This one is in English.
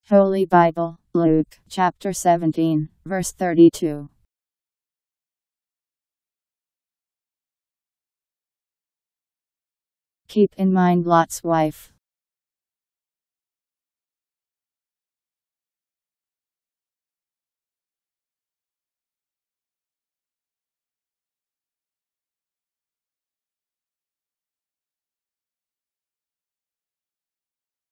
Holy Bible, Luke, chapter 17, verse 32. Keep in mind Lot's wife.